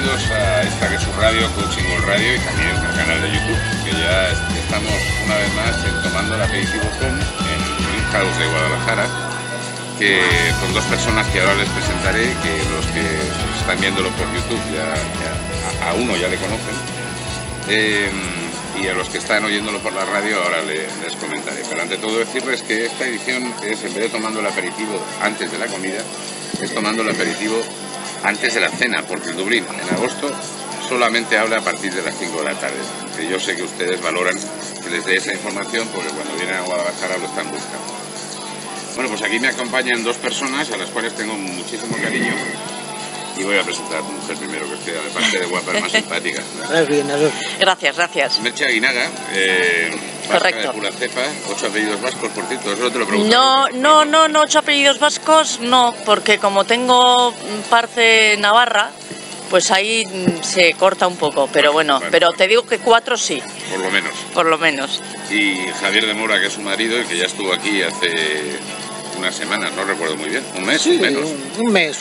bienvenidos a esta que es su radio, Coaching World Radio, y también al canal de YouTube, que ya estamos una vez más tomando el aperitivo con en Green House de Guadalajara, que con dos personas que ahora les presentaré, que los que están viéndolo por YouTube a uno ya le conocen, y a los que están oyéndolo por la radio ahora les comentaré. Pero ante todo decirles que esta edición es, en vez de tomando el aperitivo antes de la comida, es tomando el aperitivo antes de la cena, porque el Dublín en agosto solamente habla a partir de las 5 de la tarde, que yo sé que ustedes valoran que les dé esa información, porque cuando vienen a Guadalajara lo están buscando. Bueno, pues aquí me acompañan dos personas a las cuales tengo muchísimo cariño, y voy a presentar a tu mujer primero, que sea de parte de guapa, más simpática. Gracias, gracias. Merche Aguinaga, correcto. De pura cepa, 8 apellidos vascos, por cierto, eso te lo pregunto. No, 8 apellidos vascos no, porque como tengo parte navarra, pues ahí se corta un poco, pero bueno, pero te digo que 4 sí. Por lo menos. Por lo menos. Y Javier de Mora, que es su marido y que ya estuvo aquí hace unas semanas, no recuerdo muy bien, un mes, sí, menos. Un mes.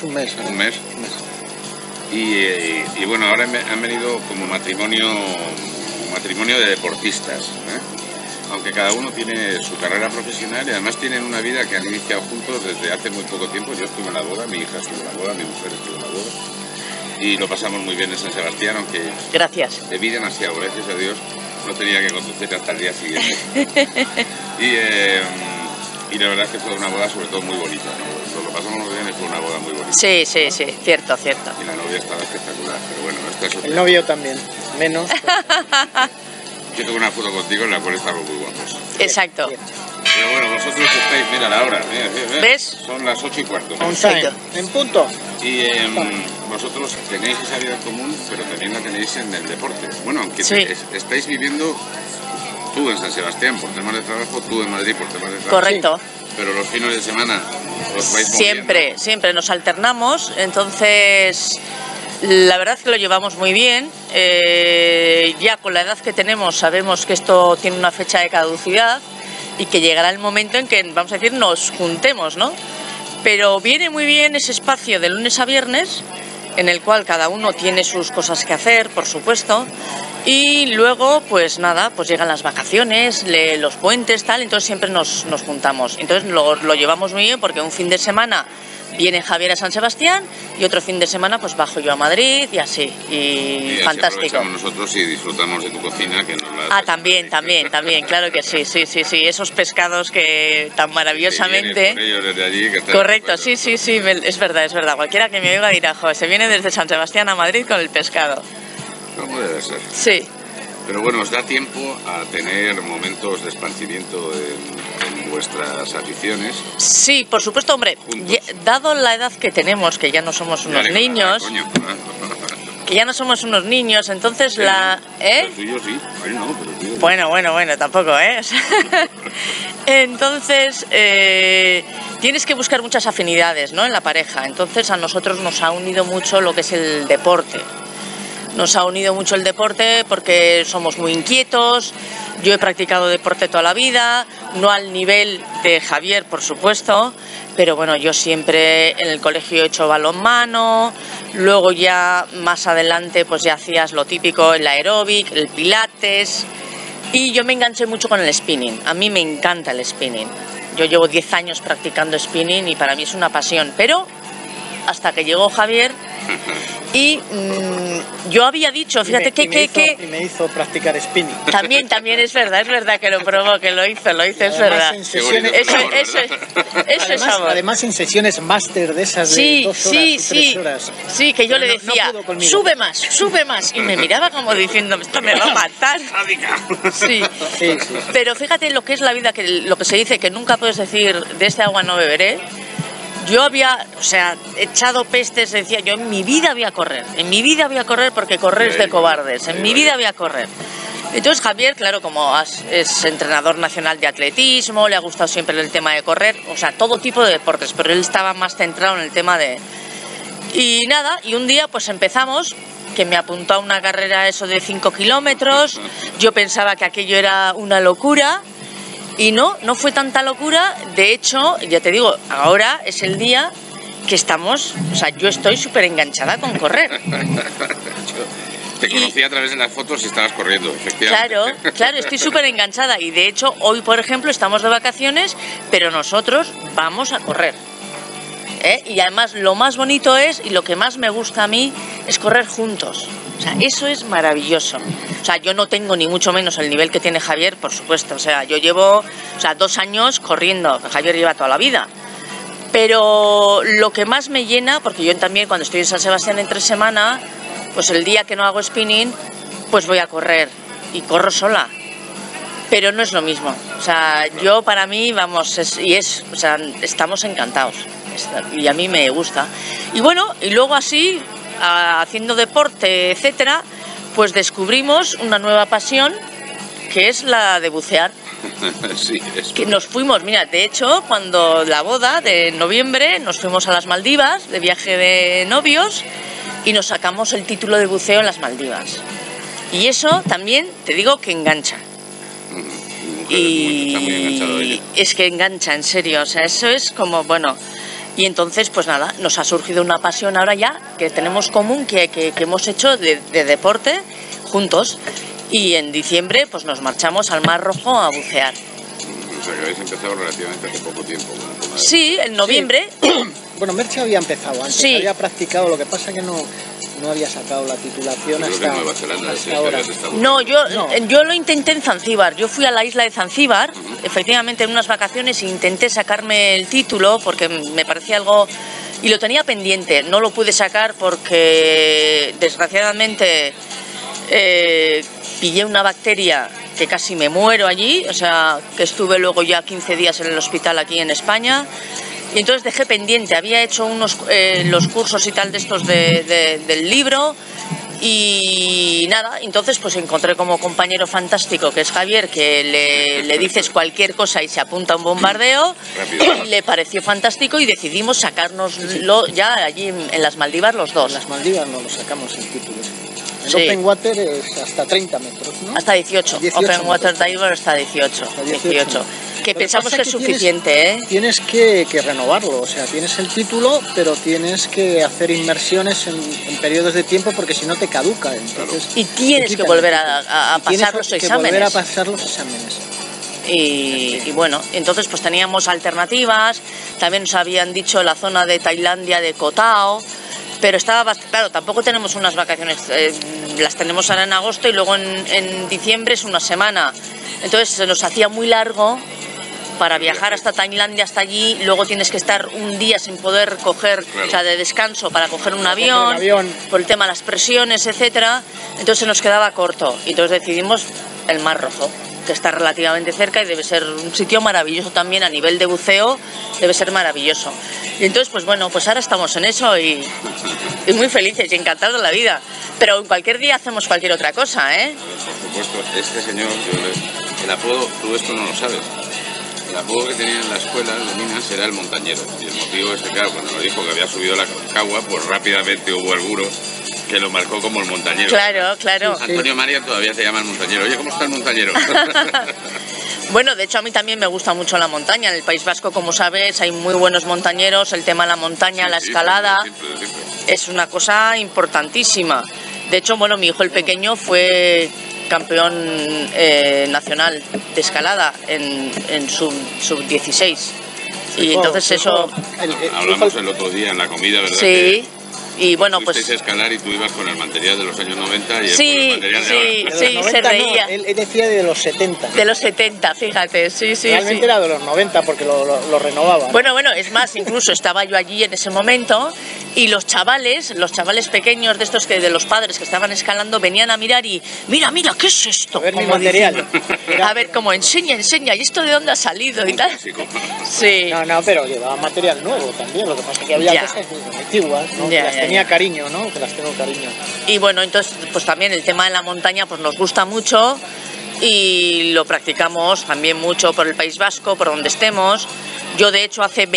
Y bueno, ahora han venido como matrimonio de deportistas, aunque cada uno tiene su carrera profesional y además tienen una vida que han iniciado juntos desde hace muy poco tiempo. Yo estuve en la boda, mi hija estuvo en la boda, mi mujer estuvo en la boda y lo pasamos muy bien en San Sebastián, aunque gracias. de vida demasiado, gracias a Dios, no tenía que conducir hasta el día siguiente. Y la verdad es que fue una boda sobre todo muy bonita, ¿no? Lo pasamos muy bien y fue una boda muy bonita. Sí, cierto. Y la novia estaba espectacular, pero bueno, esta es otra. El novio también, menos. Yo tengo una foto contigo en la cual estamos muy guapos. Exacto. Pero bueno, vosotros estáis, mira la hora, mira. ¿Ves? Son las 8:15. On time, en punto. Y vosotros tenéis esa vida en común, pero también la tenéis en el deporte. Bueno, aunque sí. Estáis viviendo tú en San Sebastián por temas de trabajo, tú en Madrid por temas de trabajo. Correcto. Sí. Pero los fines de semana os vais Siempre nos alternamos, entonces la verdad es que lo llevamos muy bien. Ya con la edad que tenemos sabemos que esto tiene una fecha de caducidad y que llegará el momento en que, vamos a decir, nos juntemos, ¿no? Pero viene muy bien ese espacio de lunes a viernes, en el cual cada uno tiene sus cosas que hacer, por supuesto, y luego, pues nada, pues llegan las vacaciones, los puentes, tal, entonces siempre nos juntamos. Entonces lo llevamos muy bien porque un fin de semana viene Javier a San Sebastián y otro fin de semana pues bajo yo a Madrid y así, y fantástico. Así nosotros y disfrutamos de tu cocina, que nos la también, claro que sí, esos pescados que tan maravillosamente... Con ellos desde allí, que correcto, sí, es verdad, cualquiera que me oiga dirá, joder, se viene desde San Sebastián a Madrid con el pescado. ¿Cómo debe ser? Sí. Pero bueno, os da tiempo a tener momentos de esparcimiento en vuestras aficiones. Sí, por supuesto, hombre, dado la edad que tenemos, que ya no somos unos niños... Que ya no somos unos niños, entonces Pero tuyo sí, no, pero tuyo. Bueno, tampoco, ¿eh? Entonces, tienes que buscar muchas afinidades, ¿no?, en la pareja. Entonces a nosotros nos ha unido mucho lo que es el deporte. Nos ha unido mucho el deporte porque somos muy inquietos. Yo he practicado deporte toda la vida, no al nivel de Javier, por supuesto, pero bueno, yo siempre en el colegio he hecho balonmano, luego ya más adelante pues ya hacías lo típico, el aeróbic, el pilates, y yo me enganché mucho con el spinning. A mí me encanta el spinning. Yo llevo 10 años practicando spinning y para mí es una pasión, pero hasta que llegó Javier y yo había dicho, fíjate y me hizo practicar spinning. También es verdad que lo probó, que lo hizo, es verdad. Además en sesiones máster de esas de 2 horas, 3 horas. Sí, que yo le decía, sube más, y me miraba como diciendo, esto me va a matar. Sí. Pero fíjate lo que es la vida, lo que se dice, que nunca puedes decir, de este agua no beberé. Yo había, echado pestes, decía, yo en mi vida voy a correr porque correr es de cobardes, en mi vida voy a correr. Entonces Javier, claro, como es entrenador nacional de atletismo, le ha gustado siempre el tema de correr, todo tipo de deportes, pero él estaba más centrado en el tema de... Y nada, y un día pues empezamos, que me apuntó a una carrera eso de 5 kilómetros, yo pensaba que aquello era una locura... Y no fue tanta locura. De hecho, ya te digo, ahora es el día que estamos, yo estoy súper enganchada con correr. Te conocía a través de las fotos y estabas corriendo, efectivamente. Claro, estoy súper enganchada y de hecho hoy, por ejemplo, estamos de vacaciones, pero nosotros vamos a correr. Y además lo más bonito es, y lo que más me gusta a mí, es correr juntos. O sea, eso es maravilloso. O sea, yo no tengo ni mucho menos el nivel que tiene Javier, por supuesto. O sea, yo llevo 2 años corriendo, Javier lleva toda la vida. Pero lo que más me llena, porque yo también cuando estoy en San Sebastián entre semana, pues el día que no hago spinning, pues voy a correr y corro sola. Pero no es lo mismo. O sea, yo para mí, vamos, o sea, estamos encantados. Y a mí me gusta. Y bueno, y luego así, haciendo deporte, etcétera, pues descubrimos una nueva pasión, que es la de bucear. Sí, que nos fuimos, mira, de hecho, cuando la boda de noviembre, nos fuimos a las Maldivas, de viaje de novios, y nos sacamos el título de buceo en las Maldivas. Y eso también, te digo, que engancha. Y es que engancha, en serio, o sea, eso es como, bueno. Y entonces, pues nada, nos ha surgido una pasión ahora ya, que tenemos común, que hemos hecho de deporte juntos. Y en diciembre pues nos marchamos al Mar Rojo a bucear. O sea que habéis empezado relativamente hace poco tiempo. Sí, en noviembre. Sí. Bueno, Merche había empezado antes, sí. Había practicado, lo que pasa que no había sacado la titulación hasta ahora. No, yo lo intenté en Zanzíbar. Yo fui a la isla de Zanzíbar, efectivamente en unas vacaciones, e intenté sacarme el título porque me parecía algo... Y lo tenía pendiente, no lo pude sacar porque desgraciadamente... pillé una bacteria que casi me muero allí, o sea, que estuve luego ya 15 días en el hospital aquí en España, y entonces dejé pendiente, había hecho los cursos y tal de estos del libro, y nada, entonces pues encontré como compañero fantástico que es Javier, que le dices cualquier cosa y se apunta a un bombardeo, y le pareció fantástico y decidimos sacárnoslo ya allí en las Maldivas los dos. En las Maldivas no lo sacamos el título. El sí. Open Water es hasta 30 metros, ¿no? Hasta 18. Open Water Diver hasta 18. Hasta 18. Que pensamos que es suficiente, tienes que renovarlo, o sea, tienes el título, pero tienes que hacer inmersiones en periodos de tiempo porque si no te caduca. Entonces, y tienes que volver a pasar los exámenes. Volver a pasar los exámenes. Y bueno, entonces pues teníamos alternativas, también nos habían dicho la zona de Tailandia de Koh Tao. Pero claro, tampoco tenemos unas vacaciones, las tenemos ahora en agosto y luego en diciembre es una semana. Entonces se nos hacía muy largo para viajar hasta Tailandia, hasta allí, luego tienes que estar un día sin poder coger, o sea, de descanso para coger un avión, por el tema de las presiones, etcétera. Entonces se nos quedaba corto y entonces decidimos el Mar Rojo, que está relativamente cerca y debe ser un sitio maravilloso también a nivel de buceo, debe ser maravilloso. Y entonces, pues bueno, pues ahora estamos en eso y muy felices y encantados de la vida. Pero en cualquier día hacemos cualquier otra cosa, ¿eh? Por supuesto, este señor, el apodo, tú esto no lo sabes. El apodo que tenía en la escuela de minas era el montañero. Y el motivo es que, claro, cuando nos dijo que había subido la Concagua, pues rápidamente hubo alguno que lo marcó como el montañero. Claro, claro. Antonio María todavía se llama el montañero. Oye, ¿cómo está el montañero? Bueno, de hecho a mí también me gusta mucho la montaña. En el País Vasco, como sabes, hay muy buenos montañacioneros. El tema de la montaña, la escalada, es una cosa importantísima. De hecho, bueno, mi hijo el pequeño fue campeón nacional de escalada en sub-16. Y entonces eso... Hablamos el otro día en la comida, ¿verdad? Sí. Y bueno, pues... a escalar y tú ibas con el material de los años 90 y sí, el material de ahora. Sí, se reía. No, él decía de los 70. De los 70, fíjate, sí. Realmente era de los 90 porque lo renovaba. Bueno, es más, incluso estaba yo allí en ese momento y los chavales pequeños de estos de los padres que estaban escalando venían a mirar y mira, ¿qué es esto? A ver mi material. A ver, como enseña, ¿y esto de dónde ha salido y tal? Sí. No, pero llevaba material nuevo también, lo que pasa es que había cosas antiguas, ¿no? Tenía cariño, ¿no? Que las tengo cariño. Y bueno, entonces pues también el tema de la montaña pues nos gusta mucho y lo practicamos también mucho por el País Vasco, por donde estemos. Yo de hecho hace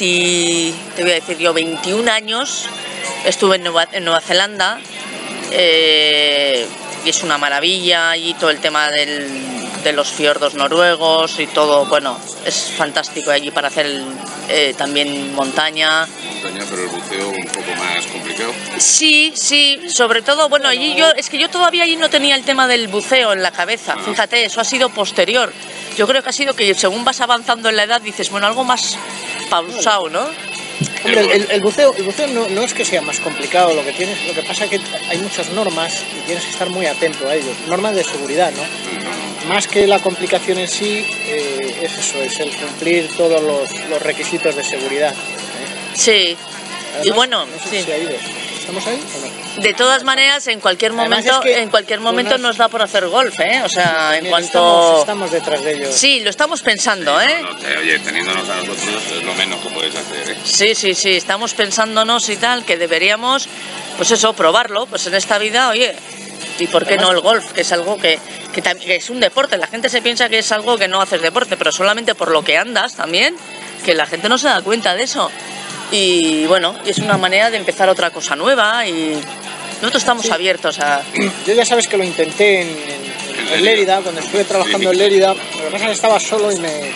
21 años estuve en Nueva Zelanda y es una maravilla y todo el tema de los fiordos noruegos y todo, bueno, es fantástico allí para hacer también montaña. Montaña, pero el buceo un poco más complicado. Sí, sobre todo, bueno, allí yo todavía allí no tenía el tema del buceo en la cabeza, fíjate, eso ha sido posterior. Yo creo que ha sido que según vas avanzando en la edad dices, bueno, algo más pausado, ¿no? Hombre, el buceo no es que sea más complicado, lo que pasa es que hay muchas normas y tienes que estar muy atento a ellos, normas de seguridad, ¿no? Más que la complicación en sí, es eso, es el cumplir todos los requisitos de seguridad. Sí. Además, y bueno, no sé si ha ido. ¿Estamos ahí o no? De todas maneras, en cualquier momento, nos da por hacer golf, ¿eh? O sea, en cuanto... Estamos detrás de ellos. Sí, lo estamos pensando, ¿eh? Oye, teniéndonos a nosotros es lo menos que puedes hacer, ¿eh? Sí, estamos pensándonos y tal, que deberíamos, pues eso, probarlo, pues en esta vida, oye, ¿y por qué no el golf? Que es algo que es un deporte, la gente se piensa que es algo que no haces deporte, pero solamente por lo que andas también, que la gente no se da cuenta de eso. Y bueno, es una manera de empezar otra cosa nueva y nosotros estamos abiertos a... Yo ya sabes que lo intenté en Lérida, cuando estuve trabajando en Lérida, lo que pasa es que estaba solo y me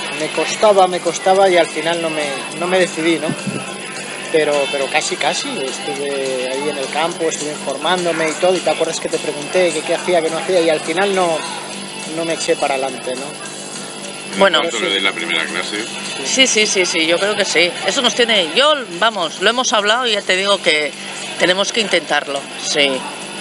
costaba y al final no me decidí, ¿no? Pero casi, estuve ahí en el campo, estuve informándome y todo, y te acuerdas que te pregunté qué hacía, qué no hacía, y al final no me eché para adelante, ¿no? Bueno, lo de la primera clase. Sí, yo creo que sí. Eso nos tiene, lo hemos hablado y ya te digo que tenemos que intentarlo, sí.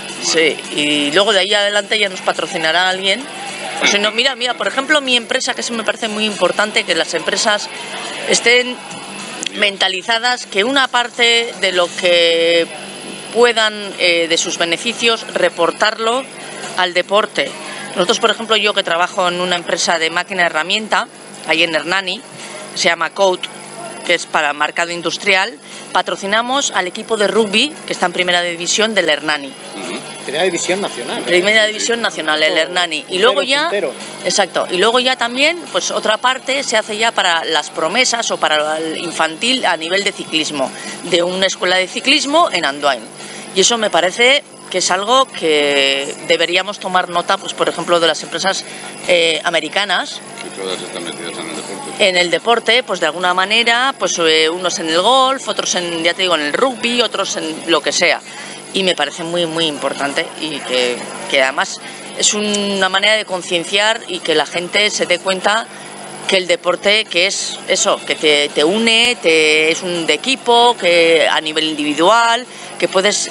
Y luego de ahí adelante ya nos patrocinará alguien. O sea, no, mira, por ejemplo, mi empresa, que eso me parece muy importante, que las empresas estén mentalizadas, que una parte de lo que puedan de sus beneficios reportarlo al deporte. Nosotros, por ejemplo, yo que trabajo en una empresa de máquina herramienta, ahí en Hernani, se llama Code, que es para mercado industrial, patrocinamos al equipo de rugby que está en primera división del Hernani. Primera división nacional. Primera división nacional, el Hernani. Y luego ya, exacto, y luego ya también, pues otra parte se hace ya para las promesas o para el infantil a nivel de ciclismo, de una escuela de ciclismo en Andoain. Y eso me parece que es algo que deberíamos tomar nota, pues por ejemplo, de las empresas americanas. Que todas están metidas en el deporte. En el deporte, pues de alguna manera, pues unos en el golf, otros en, ya te digo, en el rugby, otros en lo que sea. Y me parece muy, muy importante y que además es una manera de concienciar y que la gente se dé cuenta que el deporte, que es eso, que te une, es un de equipo, que a nivel individual, que puedes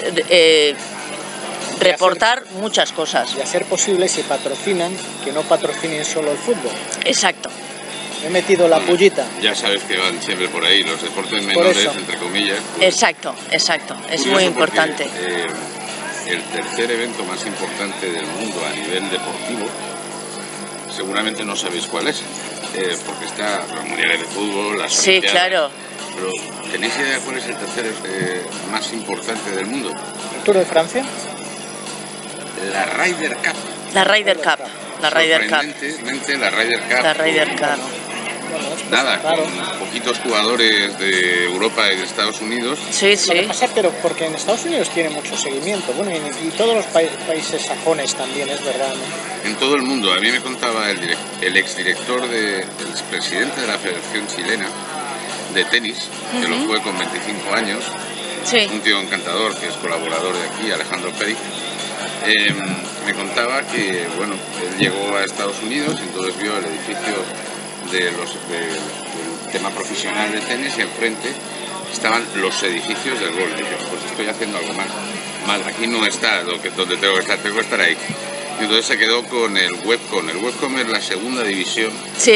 reportar muchas cosas. Y a ser posible, si patrocinan, que no patrocinen solo el fútbol. Exacto. He metido la pullita. Ya sabes que van siempre por ahí, los deportes menores, entre comillas. Pues, exacto, es muy importante. El tercer evento más importante del mundo a nivel deportivo, seguramente no sabéis cuál es, porque está los mundiales de fútbol, las Olimpiadas. Sí, claro. Pero ¿tenéis idea cuál es el tercer más importante del mundo? ¿El Tour de Francia? La Ryder Cup. La Ryder Cup. La Ryder Cup. Sorprendentemente, la Ryder Cup. La Ryder Cup. Nada, con poquitos jugadores de Europa y de Estados Unidos. Sí. Lo que pasa, pero porque en Estados Unidos tiene mucho seguimiento, bueno, y todos los países sajones también, es verdad, ¿no? En todo el mundo. A mí me contaba el exdirector, el expresidente de la Federación Chilena de Tenis, que lo fue con 25 años, un tío encantador que es colaborador de aquí, Alejandro Peri. Me contaba que, bueno, él llegó a Estados Unidos y entonces vio el edificio del tema profesional de tenis y enfrente estaban los edificios del golf. Y yo, pues estoy haciendo algo mal, aquí no está donde tengo que estar ahí. Y entonces se quedó con el Webcom. El Webcom es la segunda división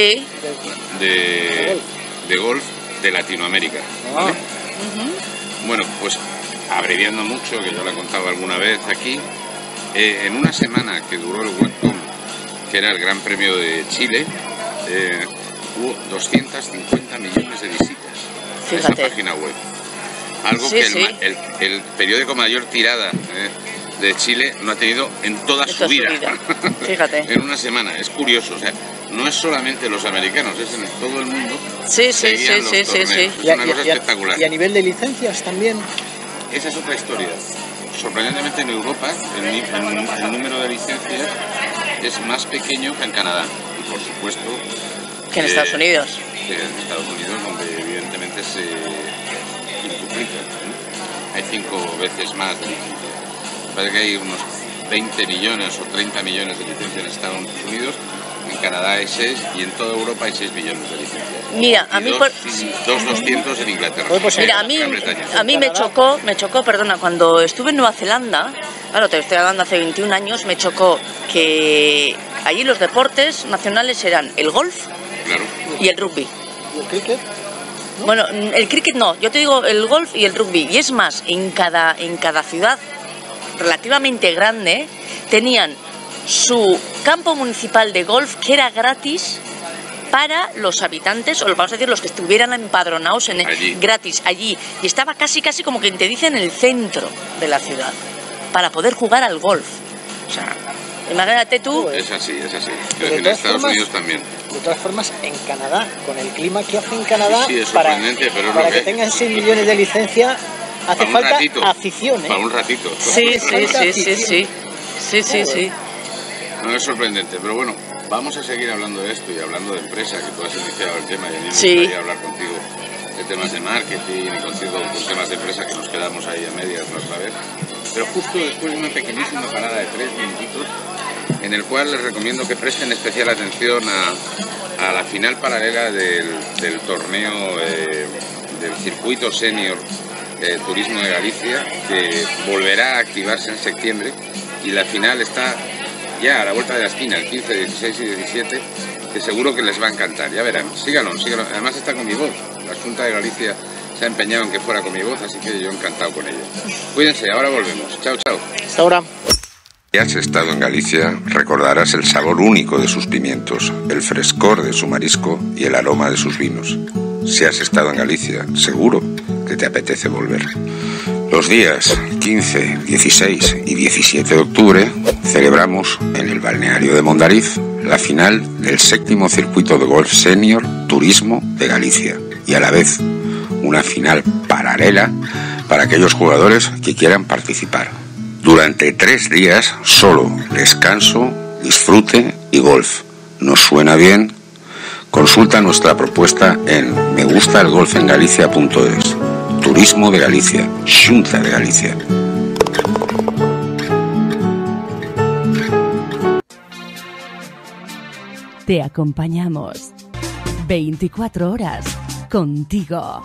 de golf de Latinoamérica, ¿vale? Bueno, pues abreviando mucho, que yo la he contado alguna vez aquí, en una semana que duró el Webcom, que era el Gran Premio de Chile, hubo 250 millones de visitas a esa página web. Algo que el periódico mayor tirada de Chile no ha tenido en toda su vida. Fíjate. En una semana. Es curioso, o sea, no es solamente los americanos, es en todo el mundo. Sí. Es una cosa espectacular. Y a nivel de licencias también. Esa es otra historia. Sorprendentemente en Europa el número de licencias es más pequeño que en Canadá y por supuesto que en Estados Unidos. Que en Estados Unidos, donde evidentemente se quintuplica, ¿no? Hay 5 veces más de licencias. Parece que hay unos 20 millones o 30 millones de licencias en Estados Unidos, en Canadá hay 6 y en toda Europa hay 6 millones de licencias. Mira, a mí... 200 en Inglaterra. Pues mira, a mí me chocó, perdona, cuando estuve en Nueva Zelanda, claro, te estoy hablando hace 21 años, me chocó que allí los deportes nacionales eran el golf, claro, y el rugby. ¿Y el cricket? ¿No? Bueno, el cricket no, yo te digo el golf y el rugby. Y es más, en cada ciudad relativamente grande tenían su campo municipal de golf que era gratis para los habitantes, o vamos a decir los que estuvieran empadronados gratis allí. Y estaba casi como que te dicen en el centro de la ciudad, para poder jugar al golf. O sea, imagínate tú... Es así. En Estados Unidos también. De todas formas, en Canadá, con el clima que hace en Canadá, sí, es sorprendente, pero es para lo que tengan 6 millones de licencia, hace falta ratito, afición, ¿eh? Para un ratito. Sí. No, es sorprendente, pero bueno, vamos a seguir hablando de esto y hablando de empresa, que tú has iniciado el tema y a mí me gustaría hablar contigo de temas de marketing y contigo con temas de empresa que nos quedamos ahí a medias otra vez. Pero justo después de una pequeñísima parada de 3 minutitos, en el cual les recomiendo que presten especial atención a la final paralela del torneo del circuito senior Turismo de Galicia, que volverá a activarse en septiembre, y la final está ya a la vuelta de la esquina, el 15, 16 y 17, que seguro que les va a encantar. Ya verán, síganlo. Además está con mi voz. La Junta de Galicia se ha empeñado en que fuera con mi voz, así que yo encantado con ello. Cuídense, ahora volvemos. Chao. Hasta ahora. Si has estado en Galicia, recordarás el sabor único de sus pimientos, el frescor de su marisco y el aroma de sus vinos. Si has estado en Galicia, seguro que te apetece volver. Los días 15, 16 y 17 de octubre celebramos en el balneario de Mondariz la final del 7º circuito de golf senior Turismo de Galicia y a la vez una final paralela para aquellos jugadores que quieran participar. Durante 3 días solo descanso, disfrute y golf. ¿Nos suena bien? Consulta nuestra propuesta en megustalgolfengalicia.es. Turismo de Galicia, Xunta de Galicia. Te acompañamos 24 horas contigo.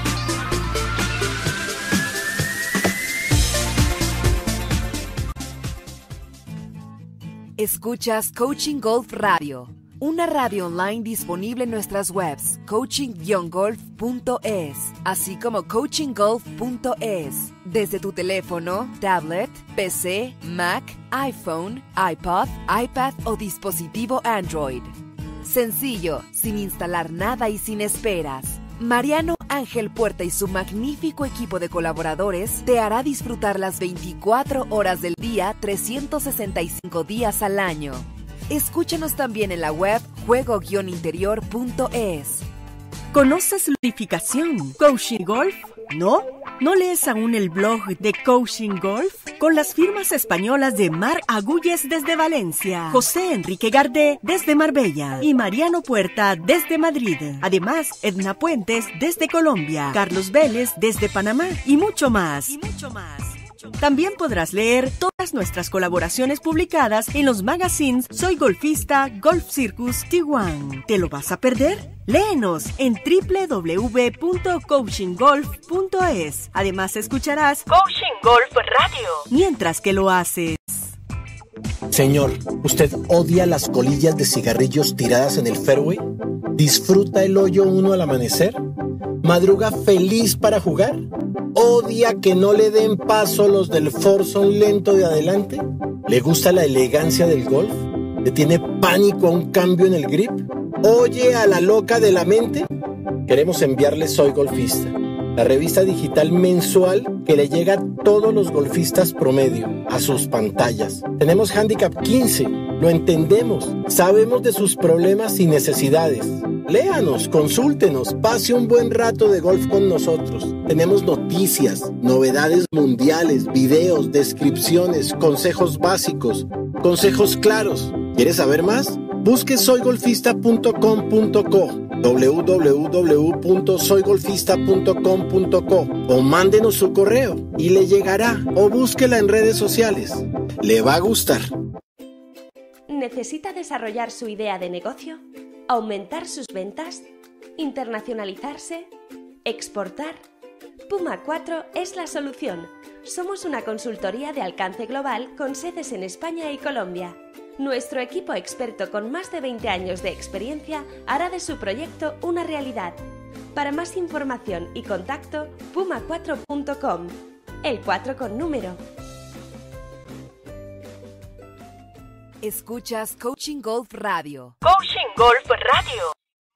Escuchas Coaching Golf Radio, una radio online disponible en nuestras webs coaching-golf.es, así como coachinggolf.es, desde tu teléfono, tablet, PC, Mac, iPhone, iPod, iPad o dispositivo Android. Sencillo, sin instalar nada y sin esperas. Mariano Ángel Puerta y su magnífico equipo de colaboradores te hará disfrutar las 24 horas del día, 365 días al año. Escúchanos también en la web juego-interior.es. ¿Conoces ludificación? ¿Coaching Golf? ¿No? ¿No lees aún el blog de Coaching Golf? Con las firmas españolas de Mar Agulles desde Valencia, José Enrique Gardé desde Marbella y Mariano Puerta desde Madrid. Además, Edna Puentes desde Colombia, Carlos Vélez desde Panamá y mucho más. También podrás leer todas nuestras colaboraciones publicadas en los magazines Soy Golfista, Golf Circus, Tijuana. ¿Te lo vas a perder? Léenos en www.coachinggolf.es. Además escucharás Coaching Golf Radio mientras que lo haces. Señor, ¿usted odia las colillas de cigarrillos tiradas en el fairway? ¿Disfruta el hoyo 1 al amanecer? ¿Madruga feliz para jugar? ¿Odia que no le den paso los del foursome lento de adelante? ¿Le gusta la elegancia del golf? ¿Le tiene pánico a un cambio en el grip? ¿Oye a la loca de la mente? Queremos enviarle Soy Golfista, la revista digital mensual que le llega a todos los golfistas promedio, a sus pantallas. Tenemos Handicap 15, lo entendemos, sabemos de sus problemas y necesidades. Léanos, consúltenos, pase un buen rato de golf con nosotros. Tenemos noticias, novedades mundiales, videos, descripciones, consejos básicos, consejos claros. ¿Quieres saber más? Busque soygolfista.com.co, www.soygolfista.com.co o mándenos su correo y le llegará, o búsquela en redes sociales. Le va a gustar. ¿Necesita desarrollar su idea de negocio? ¿Aumentar sus ventas? ¿Internacionalizarse? ¿Exportar? Puma 4 es la solución. Somos una consultoría de alcance global con sedes en España y Colombia. Nuestro equipo experto con más de 20 años de experiencia hará de su proyecto una realidad. Para más información y contacto, puma4.com. El 4 con número. Escuchas Coaching Golf Radio. Coaching Golf Radio.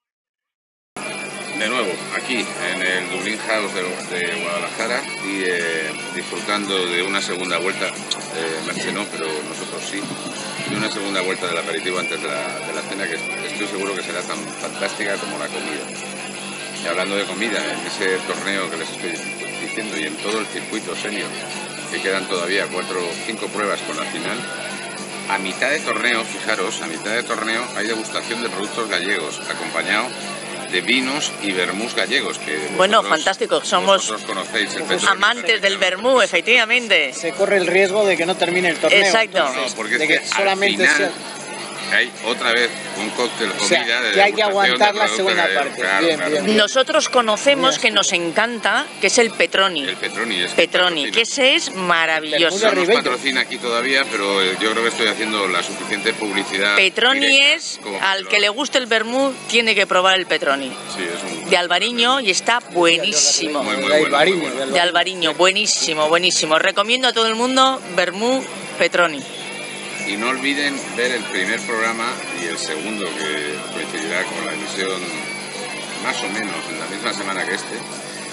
De nuevo, aquí en el Dublin House de Guadalajara y disfrutando de una segunda vuelta, Merche no, pero nosotros sí, de una segunda vuelta del aperitivo antes de la cena, que estoy seguro que será tan fantástica como la comida. Y hablando de comida, en ese torneo que les estoy diciendo y en todo el circuito senior, que quedan todavía 4 o 5 pruebas con la final, a mitad de torneo, fijaros, a mitad de torneo hay degustación de productos gallegos, acompañado de vinos y vermús gallegos. Que bueno, fantástico, somos conocéis el amantes del vermú, efectivamente. Se corre el riesgo de que no termine el torneo. Exacto. Entonces, no, porque de es que solamente al final hay otra vez un cóctel comida, o sea, que hay que aguantar la segunda parte. Claro, bien, claro. bien. Nosotros conocemos que nos encanta, que es el Petroni. El Petroni, es Petroni, que ese es maravilloso. No nos patrocina aquí todavía, pero yo creo que estoy haciendo la suficiente publicidad. Petroni es, al que le guste el vermú, tiene que probar el Petroni. Sí, es un... De Albariño, y está buenísimo. Muy bueno. De Albariño, buenísimo, buenísimo. Recomiendo a todo el mundo vermú Petroni. Y no olviden ver el primer programa y el segundo, que coincidirá con la emisión más o menos en la misma semana que este,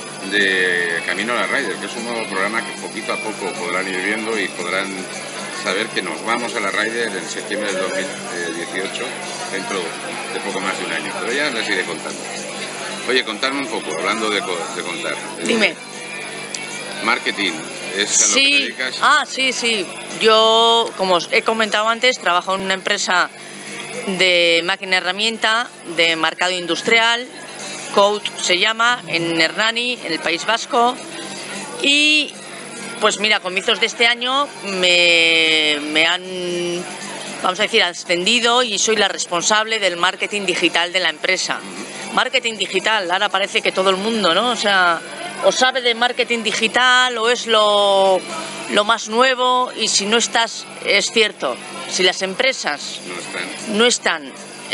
de Camino a la Ryder, que es un nuevo programa que poquito a poco podrán ir viendo y podrán saber que nos vamos a la Ryder en septiembre del 2018, dentro de poco más de un año. Pero ya les iré contando. Oye, contadme un poco, hablando de contar. Dime. Marketing. ¿Es a lo que te dedicas? Sí. Yo, como os he comentado antes, trabajo en una empresa de máquina herramienta, de mercado industrial, Coat se llama, en Hernani, en el País Vasco. Y pues mira, a comienzos de este año me han, vamos a decir, ascendido y soy la responsable del marketing digital de la empresa. Marketing digital, ahora parece que todo el mundo, ¿no? O sea, o sabe de marketing digital o es lo más nuevo, y si no estás, es cierto, si las empresas no están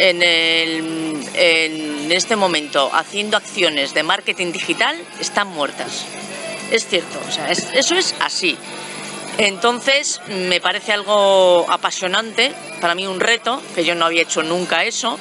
en este momento haciendo acciones de marketing digital, están muertas. Es cierto, o sea, eso es así. Entonces me parece algo apasionante, para mí un reto, que yo no había hecho nunca eso.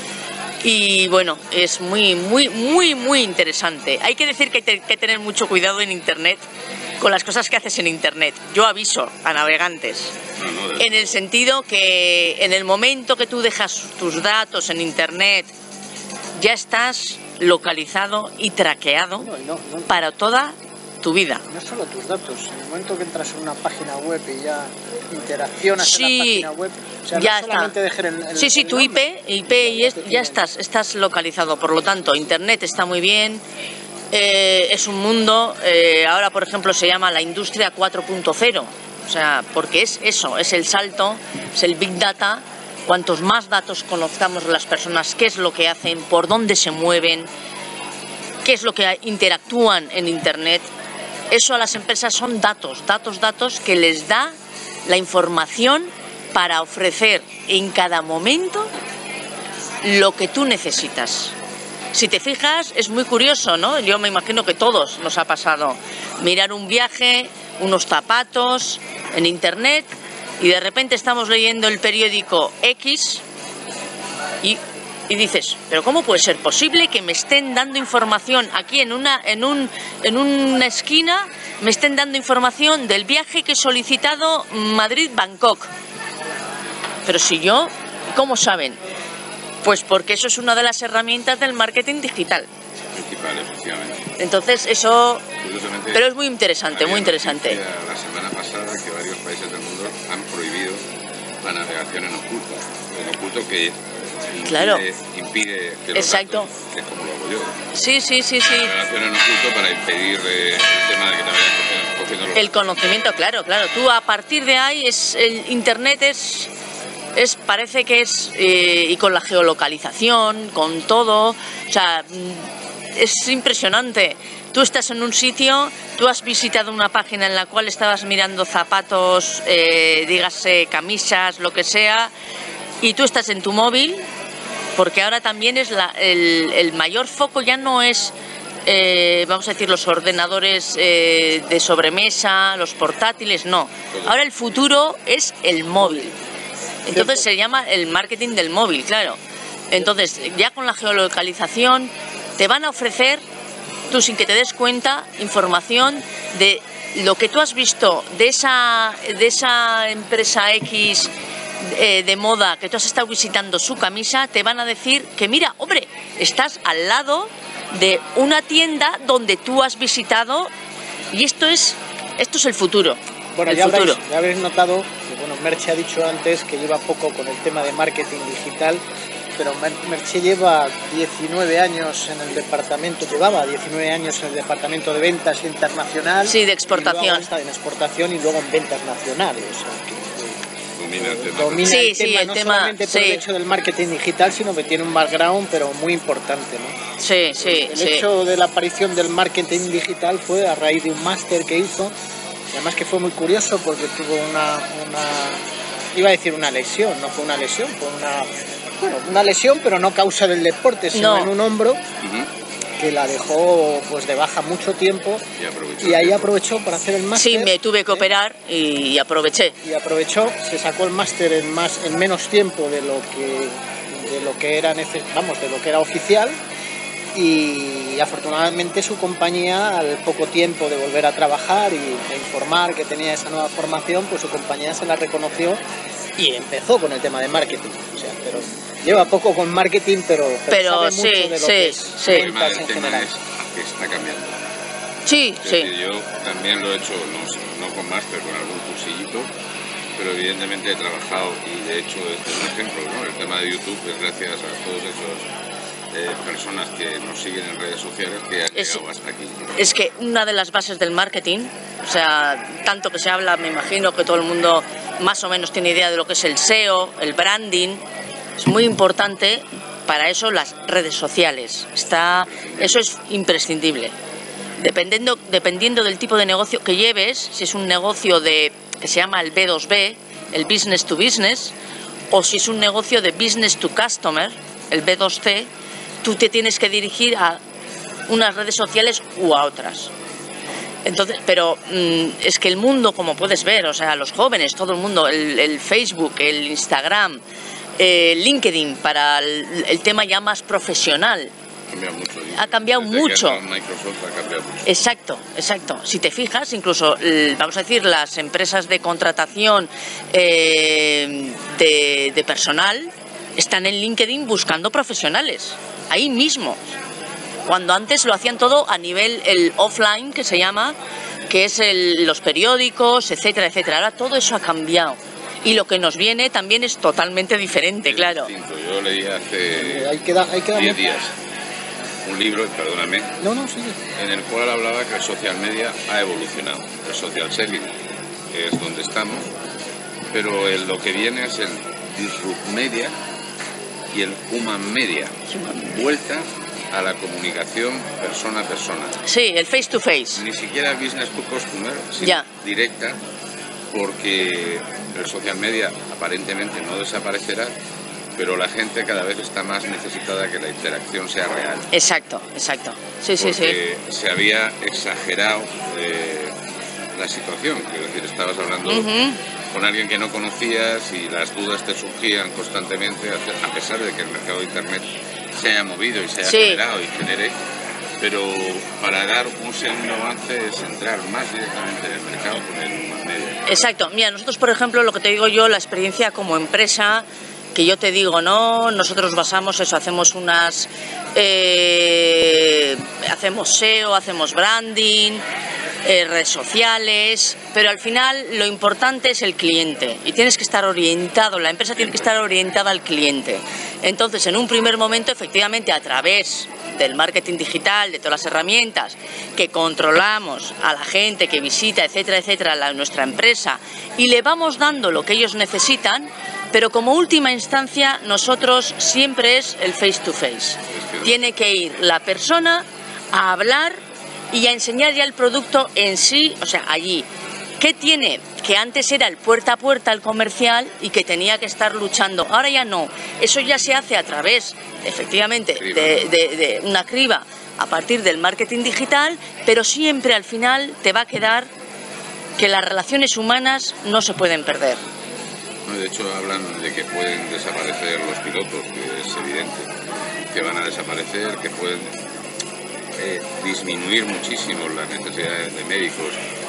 Y bueno, es muy interesante. Hay que decir que hay que tener mucho cuidado en Internet con las cosas que haces en Internet. Yo aviso a navegantes, en el sentido que en el momento que tú dejas tus datos en Internet, ya estás localizado y traqueado para toda tu vida. No solo tus datos, en el momento que entras en una página web y ya interaccionas en la página web, o sea, ya no solamente dejar el sí, tu IP y ya estás localizado. Por lo tanto, Internet está muy bien, es un mundo, ahora por ejemplo se llama la industria 4.0, o sea, porque es eso, es el salto, es el Big Data. Cuantos más datos conozcamos de las personas, qué es lo que hacen, por dónde se mueven, qué es lo que interactúan en Internet, eso a las empresas son datos que les da la información para ofrecer en cada momento lo que tú necesitas. Si te fijas, es muy curioso, ¿no? Yo me imagino que a todos nos ha pasado mirar un viaje, unos zapatos en Internet, y de repente estamos leyendo el periódico X y dices, pero ¿cómo puede ser posible que me estén dando información aquí en una esquina, me estén dando información del viaje que he solicitado Madrid-Bangkok? Pero si yo, ¿cómo saben? Pues porque eso es una de las herramientas del marketing digital. Principal, efectivamente. Entonces eso, pero es muy interesante, muy interesante. La semana pasada que varios países del mundo han prohibido la navegación en oculto que claro, impide que los exacto, datos, que es como lo hago yo. Sí. La navegación en oculto para impedir el tema de que te vayan cogiendo los el conocimiento, claro. Tú a partir de ahí, el Internet parece que es, y con la geolocalización, con todo, o sea, es impresionante. Tú estás en un sitio, tú has visitado una página en la cual estabas mirando zapatos, dígase camisas, lo que sea, y tú estás en tu móvil, porque ahora también es el mayor foco ya no es, vamos a decir, los ordenadores de sobremesa, los portátiles, no. Ahora el futuro es el móvil. Entonces se llama el marketing del móvil, claro. Entonces ya con la geolocalización te van a ofrecer, tú sin que te des cuenta, información de lo que tú has visto de esa empresa X de moda, que tú has estado visitando su camisa, te van a decir que mira, hombre, estás al lado de una tienda donde tú has visitado, y esto es el futuro. Bueno, ya habréis notado que, bueno, Merche ha dicho antes que lleva poco con el tema de marketing digital, pero Merche lleva 19 años en el departamento, llevaba 19 años en el departamento de ventas internacional. Sí, de exportación. Y luego está en exportación y luego en ventas nacionales. O sea, que domina el tema, no solamente por el hecho del marketing digital, sino que tiene un background, pero muy importante, ¿no? Sí. El hecho de la aparición del marketing digital fue a raíz de un máster que hizo, y además que fue muy curioso porque tuvo iba a decir una lesión, no fue una lesión, fue una lesión, pero no causa del deporte, sino en un hombro, que la dejó pues de baja mucho tiempo, y ahí aprovechó para hacer el máster. Sí, me tuve que operar y aproveché. Y aprovechó, se sacó el máster en menos tiempo de lo que era oficial, y afortunadamente su compañía, al poco tiempo de volver a trabajar y de informar que tenía esa nueva formación, pues su compañía se la reconoció y empezó con el tema de marketing. O sea, pero lleva poco con marketing, pero sabe mucho de lo que es ventas en general. Es que está cambiando. Sí. Yo también lo he hecho, no con máster, con algún cursillito, pero evidentemente he trabajado, y de hecho este es un ejemplo, ¿no? El tema de YouTube es gracias a todos esos personas que nos siguen en redes sociales que han llegado hasta aquí. Es que una de las bases del marketing, o sea, tanto que se habla, me imagino que todo el mundo más o menos tiene idea de lo que es el SEO, el branding, es muy importante para eso las redes sociales. Eso es imprescindible. Dependiendo del tipo de negocio que lleves, si es un negocio que se llama el B2B, el business to business, o si es un negocio de business to customer, el B2C, tú te tienes que dirigir a unas redes sociales u a otras. Entonces, pero es que el mundo, como puedes ver, o sea, los jóvenes, todo el mundo, el Facebook, el Instagram, LinkedIn para el tema ya más profesional. Ha cambiado mucho. Microsoft ha cambiado mucho. Exacto. Si te fijas, incluso, vamos a decir, las empresas de contratación de personal están en LinkedIn buscando profesionales, ahí mismo. Cuando antes lo hacían todo a nivel el offline, que se llama, que es los periódicos, etcétera. Ahora todo eso ha cambiado. Y lo que nos viene también es totalmente diferente, claro. Yo leí hace 10 días un libro, perdóname, en el cual hablaba que el social media ha evolucionado. El social selling es donde estamos, pero lo que viene es el disrupt media y el human media, vuelta a la comunicación persona a persona. Sí, el face to face. Ni siquiera business to customer, sino directa, porque el social media aparentemente no desaparecerá, pero la gente cada vez está más necesitada que la interacción sea real. Exacto. Sí. Se había exagerado la situación, es decir, estabas hablando con alguien que no conocías y las dudas te surgían constantemente, a pesar de que el mercado de Internet se haya movido y se haya generado y genere, pero para dar un segundo avance es entrar más directamente en el mercado con el human media. Exacto. Mira, nosotros, por ejemplo, lo que te digo yo, la experiencia como empresa, que yo te digo, no, nosotros basamos eso, hacemos hacemos SEO, hacemos branding, redes sociales, pero al final lo importante es el cliente y tienes que estar orientado, la empresa tiene que estar orientada al cliente. Entonces, en un primer momento, efectivamente, a través del marketing digital, de todas las herramientas que controlamos a la gente que visita, etcétera, etcétera, nuestra empresa, y le vamos dando lo que ellos necesitan, pero como última instancia nosotros siempre es el face to face. Tiene que ir la persona a hablar y a enseñar ya el producto en sí, o sea, allí. ¿Qué tiene? Que antes era el puerta a puerta, el comercial, y que tenía que estar luchando. Ahora ya no. Eso ya se hace a través, efectivamente, de una criba a partir del marketing digital, pero siempre al final te va a quedar que las relaciones humanas no se pueden perder. De hecho, hablan de que pueden desaparecer los pilotos, que es evidente que van a desaparecer, que pueden disminuir muchísimo las necesidades de médicos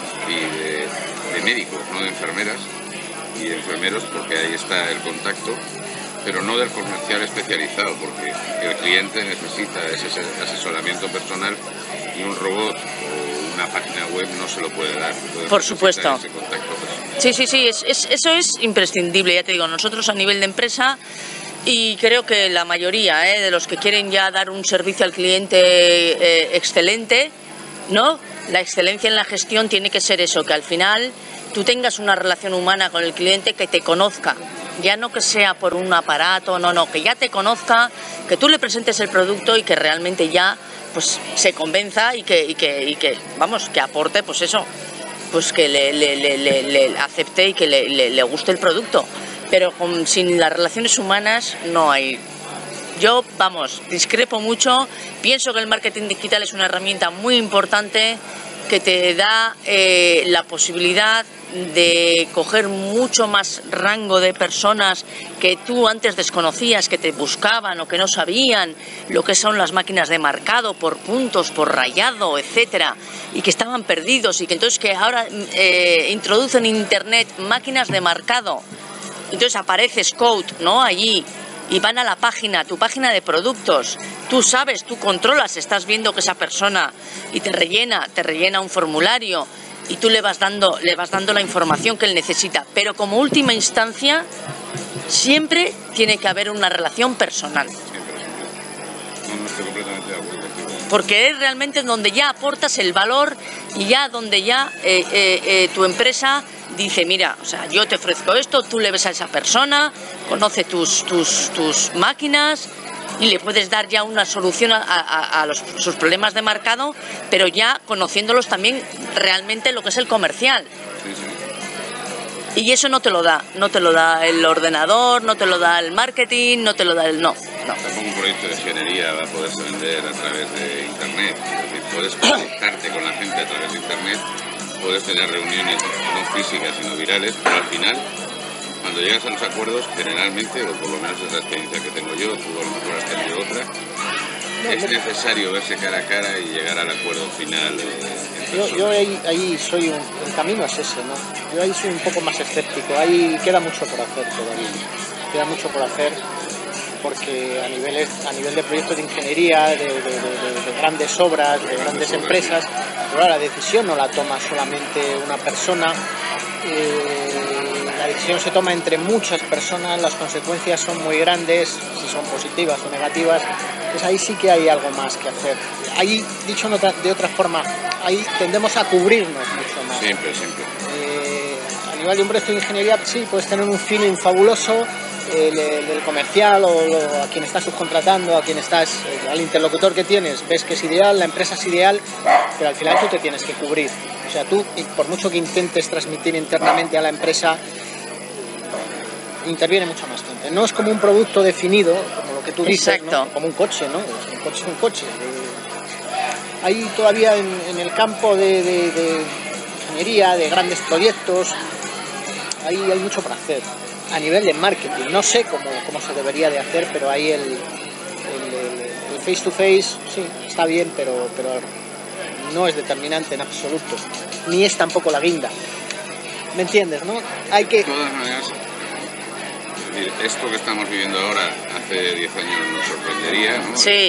y de médicos, no de enfermeras y de enfermeros, porque ahí está el contacto, pero no del comercial especializado, porque el cliente necesita ese asesoramiento personal y un robot o una página web no se lo puede dar. Entonces, por supuesto. Ese contacto personal. Sí, eso es imprescindible, ya te digo, nosotros a nivel de empresa. Y creo que la mayoría de los que quieren ya dar un servicio al cliente excelente, ¿no? La excelencia en la gestión tiene que ser eso, que al final tú tengas una relación humana con el cliente, que te conozca, ya no que sea por un aparato, no, que ya te conozca, que tú le presentes el producto y que realmente ya pues se convenza y que vamos, que aporte pues eso, pues que le acepte y que le guste el producto. Pero sin las relaciones humanas no hay. Yo, vamos, discrepo mucho, pienso que el marketing digital es una herramienta muy importante que te da la posibilidad de coger mucho más rango de personas que tú antes desconocías, que te buscaban o que no sabían lo que son las máquinas de marcado por puntos, por rayado, etcétera, y que estaban perdidos y que entonces que ahora introducen en internet máquinas de marcado. Entonces aparece Scout, ¿no? Allí, y van a la página, tu página de productos. Tú sabes, tú controlas, estás viendo que esa persona y te rellena un formulario y tú le vas dando la información que él necesita. Pero como última instancia, siempre tiene que haber una relación personal. No estoy completamente de acuerdo. Porque es realmente donde ya aportas el valor y ya donde ya tu empresa dice, mira, o sea, yo te ofrezco esto, tú le ves a esa persona, conoce tus máquinas y le puedes dar ya una solución a sus problemas de mercado, pero ya conociéndolos también realmente lo que es el comercial. Y eso no te lo da el ordenador, no te lo da el marketing, no te lo da el no. Tampoco un proyecto de ingeniería va a poderse vender a través de internet. Es decir, puedes conectarte con la gente a través de internet, puedes tener reuniones no físicas sino virales, pero al final, cuando llegas a los acuerdos, generalmente, o por lo menos es la experiencia que tengo yo, tú a lo mejor has tenido otra, es necesario verse cara a cara y llegar al acuerdo final. Yo ahí soy el camino es ese, ¿no? Yo ahí soy un poco más escéptico, ahí queda mucho por hacer todavía, queda mucho por hacer, porque a nivel de proyectos de ingeniería, de grandes obras, de grandes empresas, pero la decisión no la toma solamente una persona, la decisión se toma entre muchas personas, las consecuencias son muy grandes, si son positivas o negativas, pues ahí sí que hay algo más que hacer. Ahí, dicho de otra forma, ahí tendemos a cubrirnos mucho más. Siempre. A nivel de un proyecto de ingeniería, sí, puedes tener un feeling fabuloso, del comercial o a quien estás subcontratando, al interlocutor que tienes, ves que es ideal, la empresa es ideal, pero al final tú te tienes que cubrir. O sea, tú, por mucho que intentes transmitir internamente a la empresa, interviene mucha más gente. No es como un producto definido, como lo que tú dices, ¿no? Como un coche, ¿no? Un coche es un coche. Ahí todavía en el campo de ingeniería, de grandes proyectos, ahí hay mucho por hacer. A nivel de marketing, no sé cómo se debería de hacer, pero ahí el face to face, sí, está bien, pero no es determinante en absoluto, ni es tampoco la guinda. ¿Me entiendes, no? Hay que... De todas maneras, esto que estamos viviendo ahora, hace 10 años nos sorprendería, ¿no? Sí.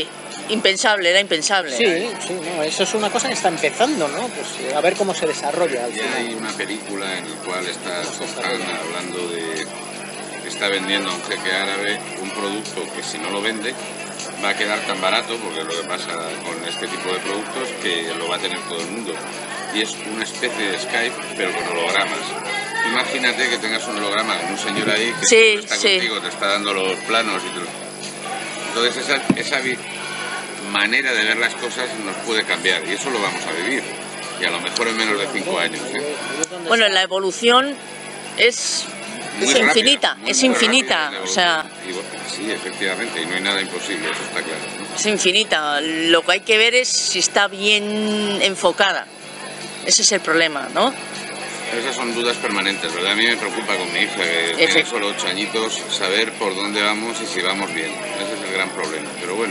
impensable, era impensable. Sí, no, eso es una cosa que está empezando, ¿no? Pues a ver cómo se desarrolla al final. Hay una película en la cual está Sofán hablando de que está vendiendo a un jeque árabe un producto que si no lo vende va a quedar tan barato, porque es lo que pasa con este tipo de productos, que lo va a tener todo el mundo. Y es una especie de Skype, pero con hologramas. Imagínate que tengas un holograma con un señor ahí que está contigo, te está dando los planos y todo. Entonces esa manera de ver las cosas nos puede cambiar y eso lo vamos a vivir. Y a lo mejor en menos de 5 años. Bueno, la evolución es infinita, es infinita. O sea, sí, efectivamente, y no hay nada imposible, eso está claro, ¿no? Es infinita. Lo que hay que ver es si está bien enfocada. Ese es el problema, ¿no? Esas son dudas permanentes, ¿verdad? A mí me preocupa con mi hija, que tiene solo 8 añitos, saber por dónde vamos y si vamos bien. Ese es el gran problema. Pero bueno,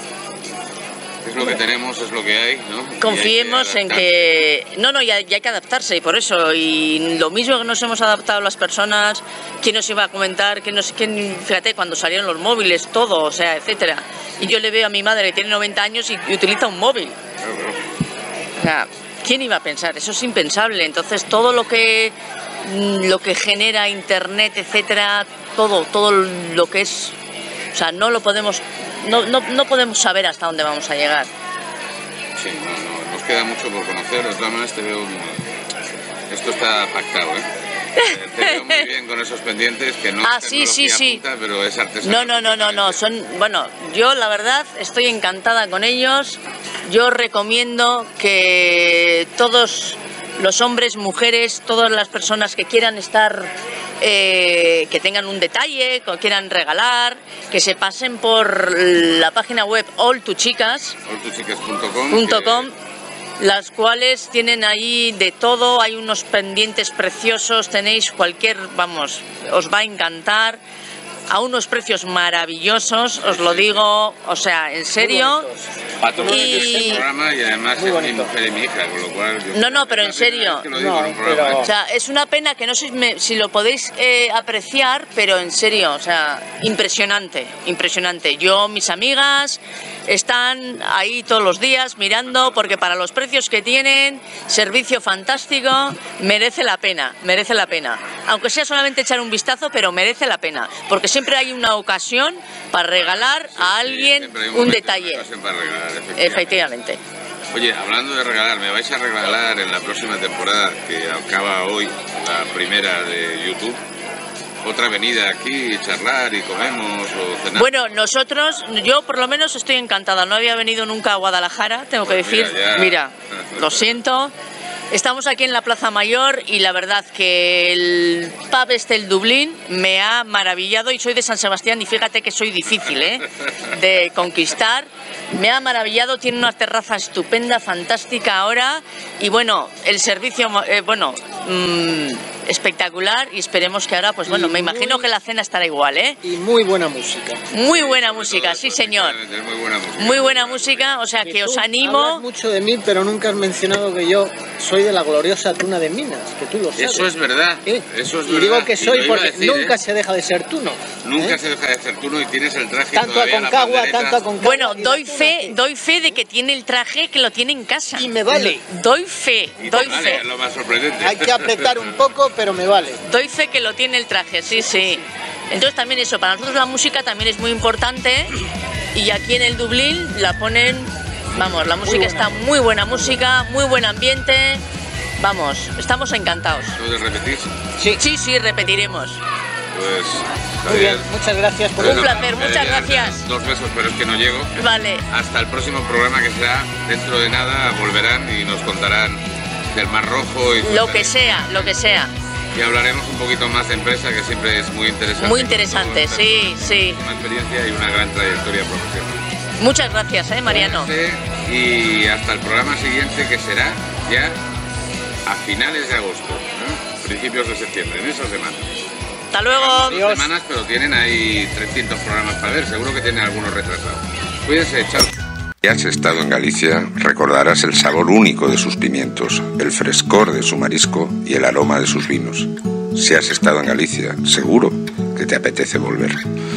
es lo que tenemos, es lo que hay, ¿no? Confiemos en que... No, ya hay que adaptarse, y por eso. Y lo mismo que nos hemos adaptado las personas, ¿quién nos iba a comentar? Fíjate, cuando salieron los móviles, todo, o sea, etcétera. Y yo le veo a mi madre que tiene 90 años y utiliza un móvil. Claro. O sea, ¿quién iba a pensar? Eso es impensable. Entonces todo lo que genera internet, etcétera, todo lo que es, o sea, no podemos saber hasta dónde vamos a llegar. Sí, no, nos queda mucho por conocer. De todas maneras te veo, esto está pactado, ¿eh? Te veo muy bien con esos pendientes que no es tecnología punta, pero es artesanal. No, bueno, yo la verdad estoy encantada con ellos. Yo recomiendo que todos los hombres, mujeres, todas las personas que quieran estar, que tengan un detalle, que quieran regalar, que se pasen por la página web alltuchicas.com, las cuales tienen ahí de todo, hay unos pendientes preciosos, tenéis cualquier, vamos, os va a encantar, a unos precios maravillosos, os lo digo, o sea, en serio. Y programa y además es mi mujer y mi hija, con lo cual... No, pero en serio. O sea, es una pena que no sé si lo podéis apreciar, pero en serio, o sea, impresionante. Yo, mis amigas, están ahí todos los días mirando, porque para los precios que tienen, servicio fantástico, merece la pena. Aunque sea solamente echar un vistazo, pero merece la pena, porque siempre hay una ocasión para regalar a alguien un detalle. Efectivamente. Oye, hablando de regalar, ¿me vais a regalar en la próxima temporada, que acaba hoy, la primera de YouTube, otra venida aquí, charlar y comemos o cenar? Bueno, yo por lo menos estoy encantada. No había venido nunca a Guadalajara, tengo que decir. Mira, lo siento. Estamos aquí en la Plaza Mayor y la verdad que el pub el Dublín, me ha maravillado, y soy de San Sebastián y fíjate que soy difícil de conquistar. Me ha maravillado, tiene una terraza estupenda, fantástica ahora, y bueno, el servicio, espectacular, y esperemos que ahora, pues bueno, me imagino que la cena estará igual, ¿eh? Y muy buena música. Muy buena música, sí señor. Muy buena música, o sea que os animo. Hablas mucho de mí, pero nunca has mencionado que yo soy de la gloriosa Tuna de Minas, que tú lo sabes. Eso es verdad, eso es verdad. Y digo que soy porque nunca se deja de ser tuno. Nunca se deja de ser tuno, y tienes el traje tanto todavía, Aconcagua, tanto Aconcagua. Bueno, doy fe de que tiene el traje, que lo tiene en casa. Y me vale. Doy fe. Es lo más sorprendente. Hay que apretar un poco, pero me vale. Doy fe que lo tiene el traje, sí. Entonces también eso, para nosotros la música también es muy importante, y aquí en el Dublín la ponen, vamos, la música está muy buena música, muy buen ambiente, vamos, estamos encantados. ¿Puedes repetir? Sí, repetiremos. Pues muy bien, muchas gracias por un placer, muchas gracias. 2 besos, pero es que no llego. Vale. Hasta el próximo programa, que será dentro de nada, volverán y nos contarán del Mar Rojo y lo que sea. Y hablaremos un poquito más de empresa, que siempre es muy interesante. Muy interesante, sí. Una experiencia y una gran trayectoria profesional. Muchas gracias, Mariano. Y hasta el programa siguiente, que será ya a finales de agosto, ¿no? Principios de septiembre, en esa semana. Hasta luego. 2 semanas, pero tienen ahí 300 programas para ver, seguro que tienen algunos retrasados. Cuídense, chao. Si has estado en Galicia, recordarás el sabor único de sus pimientos, el frescor de su marisco y el aroma de sus vinos. Si has estado en Galicia, seguro que te apetece volver.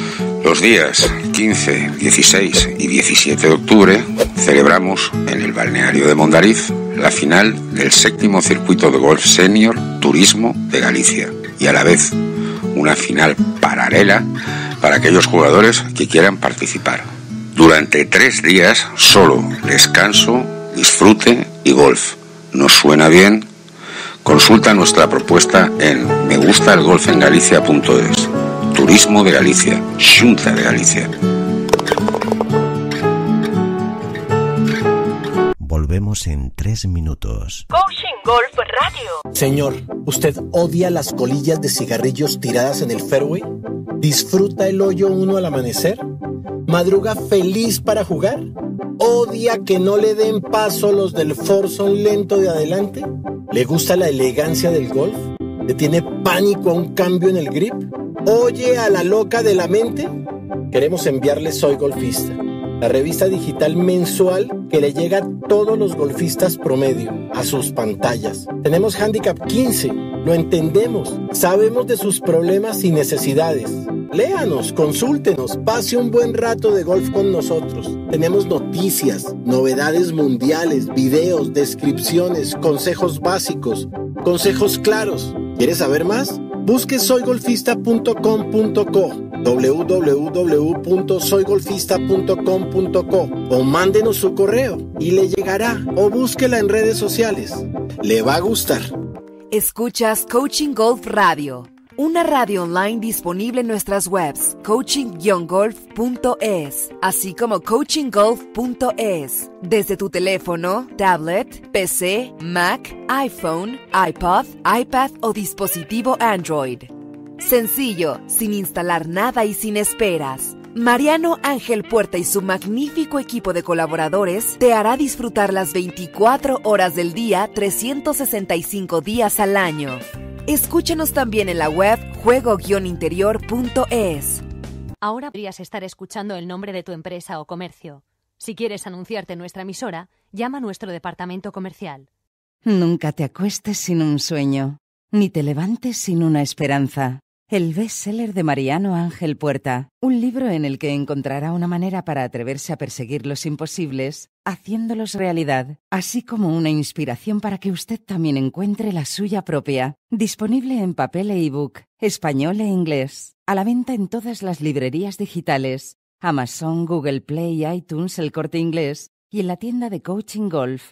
Los días 15, 16 y 17 de octubre celebramos en el balneario de Mondariz la final del 7º circuito de golf senior Turismo de Galicia y a la vez una final paralela para aquellos jugadores que quieran participar. Durante 3 días solo descanso, disfrute y golf. ¿Nos suena bien? Consulta nuestra propuesta en megustalgolfengalicia.es. Turismo de Galicia, Xunta de Galicia. Volvemos en 3 minutos. Coaching Golf Radio. Señor, ¿usted odia las colillas de cigarrillos tiradas en el fairway? ¿Disfruta el hoyo 1 al amanecer? ¿Madruga feliz para jugar? ¿Odia que no le den paso los del foursome lento de adelante? ¿Le gusta la elegancia del golf? ¿Le tiene pánico a un cambio en el grip? ¿Oye a la loca de la mente? Queremos enviarle Soy Golfista, la revista digital mensual que le llega a todos los golfistas promedio, a sus pantallas. Tenemos Handicap 15, lo entendemos, sabemos de sus problemas y necesidades. Léanos, consúltenos, pase un buen rato de golf con nosotros. Tenemos noticias, novedades mundiales, videos, descripciones, consejos básicos, consejos claros. ¿Quieres saber más? Busque soygolfista.com.co, www.soygolfista.com.co o mándenos su correo y le llegará, o búsquela en redes sociales. Le va a gustar. Escuchas Coaching Golf Radio, una radio online disponible en nuestras webs coaching-golf.es, así como coachinggolf.es, desde tu teléfono, tablet, PC, Mac, iPhone, iPod, iPad o dispositivo Android. Sencillo, sin instalar nada y sin esperas. Mariano Ángel Puerta y su magnífico equipo de colaboradores te hará disfrutar las 24 horas del día, 365 días al año. Escúchanos también en la web juego-interior.es. Ahora podrías estar escuchando el nombre de tu empresa o comercio. Si quieres anunciarte en nuestra emisora, llama a nuestro departamento comercial. Nunca te acuestes sin un sueño, ni te levantes sin una esperanza. El bestseller de Mariano Ángel Puerta, un libro en el que encontrará una manera para atreverse a perseguir los imposibles, haciéndolos realidad, así como una inspiración para que usted también encuentre la suya propia. Disponible en papel e ebook, español e inglés, a la venta en todas las librerías digitales, Amazon, Google Play, iTunes, El Corte Inglés y en la tienda de Coaching Golf,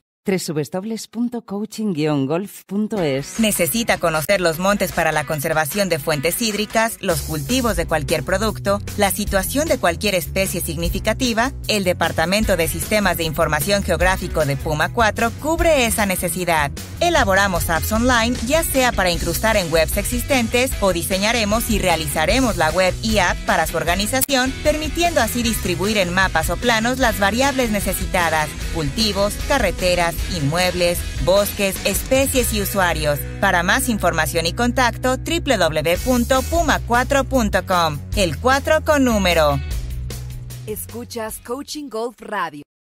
www.coaching-golf.es. ¿Necesita conocer los montes para la conservación de fuentes hídricas, los cultivos de cualquier producto, la situación de cualquier especie significativa? El Departamento de Sistemas de Información Geográfico de Puma 4 cubre esa necesidad. Elaboramos apps online, ya sea para incrustar en webs existentes o diseñaremos y realizaremos la web y app para su organización, permitiendo así distribuir en mapas o planos las variables necesitadas: cultivos, carreteras, inmuebles, bosques, especies y usuarios. Para más información y contacto, www.puma4.com. El 4 con número. Escuchas Coaching Golf Radio.